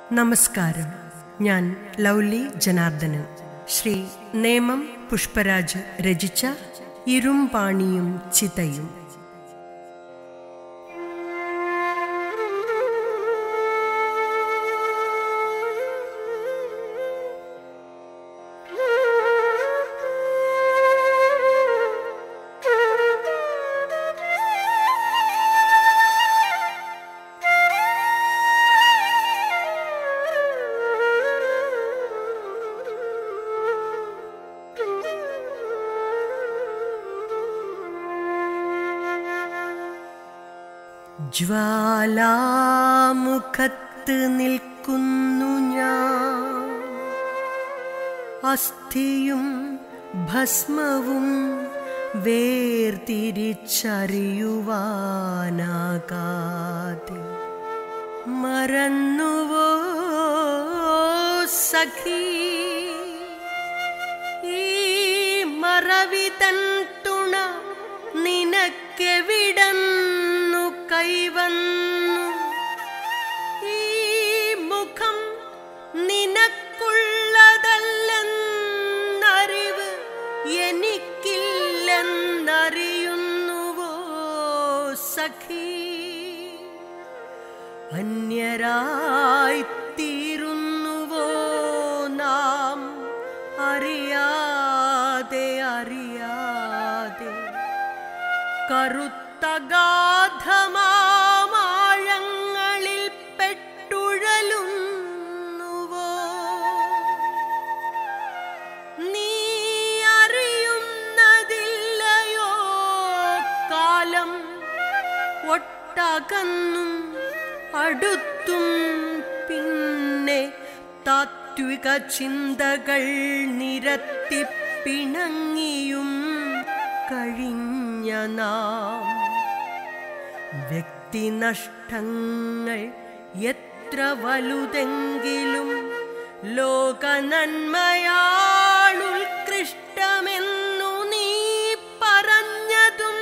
നമസ്കാരം. ഞാൻ ലൗലി ജനാർദ്ദനൻ. ശ്രീ നേമം പുഷ്പരാജ് രചിച്ച ഇരുമ്പാണിയും ചിതയും. ജ്വാലാമുഖത്ത് നിൽക്കുന്നു ഞാൻ, അസ്ഥിയും ഭസ്മവും വേർതിരിച്ചറിയുവാനാകാതെ. മറന്നുവോ സഖി ഈ മറവിതൻ തുണ നിനക്കെവിടന്നു കൈവന്നു? ഈ മുഖം നിനക്കുള്ളതല്ലെന്നറിവ് എനിക്കില്ലെന്നറിയുന്നുവോ സഖി? അന്യരായിത്തീരുന്നുവോ നാം അറിയാതെ അറിയാതെ? കറുത്ത ഗാധമാഴങ്ങളിൽ പെട്ടുഴലുന്നുവോ? നീ അറിയുന്നതില്ലയോ കാലം ഒട്ടകന്നും അടുത്തും പിന്നെ താത്വിക ചിന്തകൾ നിരത്തി പിണങ്ങിയും കഴിഞ്ഞ നാം. വ്യക്തിനഷ്ടങ്ങൾ എത്ര വലുതെങ്കിലും ലോകനന്മയാളുത്കൃഷ്ടമെന്നു നീ പറഞ്ഞതും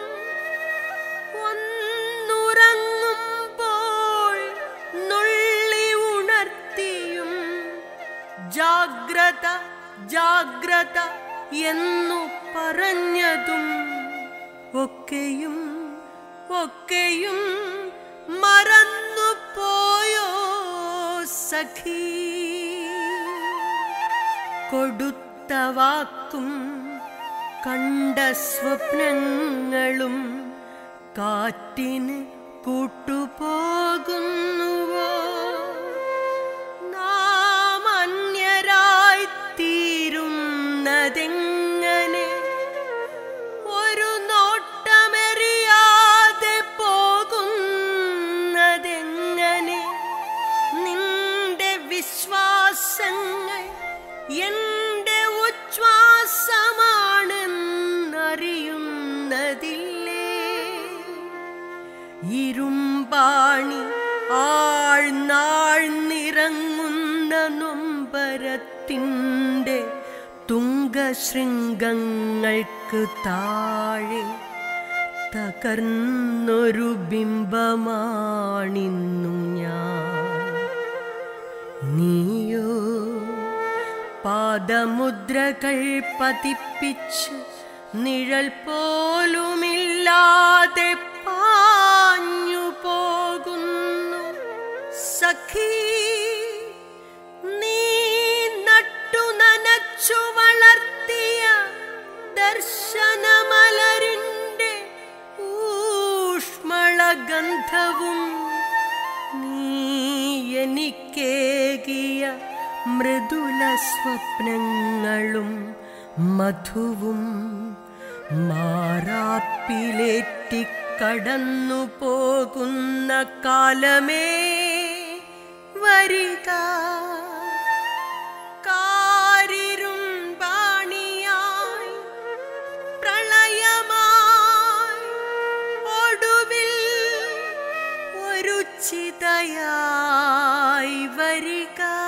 ഒന്നുറങ്ങുമ്പോൾ നുള്ളി ഉണർത്തിയും ജാഗ്രത ജാഗ്രത എന്നു പറഞ്ഞതും ഒക്കെയും ഒക്കെയും മറന്നുപോയോ സഖി? കൊടുത്ത വാക്കും കണ്ട സ്വപ്നങ്ങളും കാറ്റിന് കൂട്ടുപോകുന്നുവോ? നാം അന്യരായിത്തീരുന്നതെങ്ങനെ? ഒരു നോട്ടമെറിയാതെ പോകുന്നതെങ്ങനെ? നിന്റെ വിശ്വാസങ്ങൾ എന്റെ ഉച്ഛ്വാസമാണെന്നറിയുന്നതില്ലേ? ഇരുമ്പാണി ആഴ്ന്നാഴ്ന്നിറങ്ങുന്ന നൊമ്പരത്തിൻ്റെ തുംഗശൃംഗങ്ങൾക്ക് താഴെ തകർന്നൊരു ബിംബമാണിന്നു ഞാൻ. നീയോ പാദമുദ്രകൾ പതിപ്പിച്ച് നിഴൽ പോലുമില്ലാതെ പാഞ്ഞു പോകുന്നു സഖി. നീ നട്ടു നനച്ചു വളർത്തിയ ദർശനമലരിൻ്റെ ഊഷ്മളഗന്ധവും നീ എനിക്കേകിയ മൃദുല സ്വപ്നങ്ങളും മധുവും മാറാപ്പിലേറ്റിക്കടന്നു പോകുന്ന കാലമേ വരിക. കാരിരുമ്പാണിയായി പ്രളയമായി ഒടുവിൽ ഒരു ചിതയായി വരിക.